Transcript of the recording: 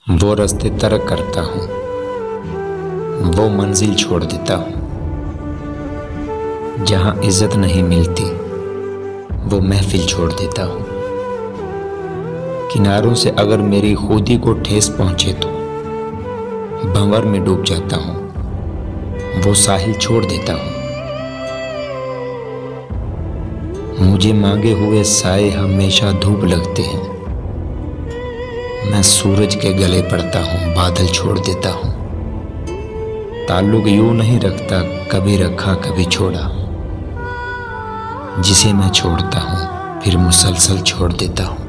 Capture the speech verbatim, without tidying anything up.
वो रास्ते तर्क करता हूँ, वो मंजिल छोड़ देता हूँ। जहाँ इज्जत नहीं मिलती वो महफिल छोड़ देता हूँ। किनारों से अगर मेरी खुदी को ठेस पहुँचे तो भंवर में डूब जाता हूँ, वो साहिल छोड़ देता हूँ। मुझे मांगे हुए साए हमेशा धूप लगते हैं, मैं सूरज के गले पड़ता हूँ, बादल छोड़ देता हूँ। ताल्लुक यूं नहीं रखता, कभी रखा कभी छोड़ा, जिसे मैं छोड़ता हूँ फिर मुसलसल छोड़ देता हूँ।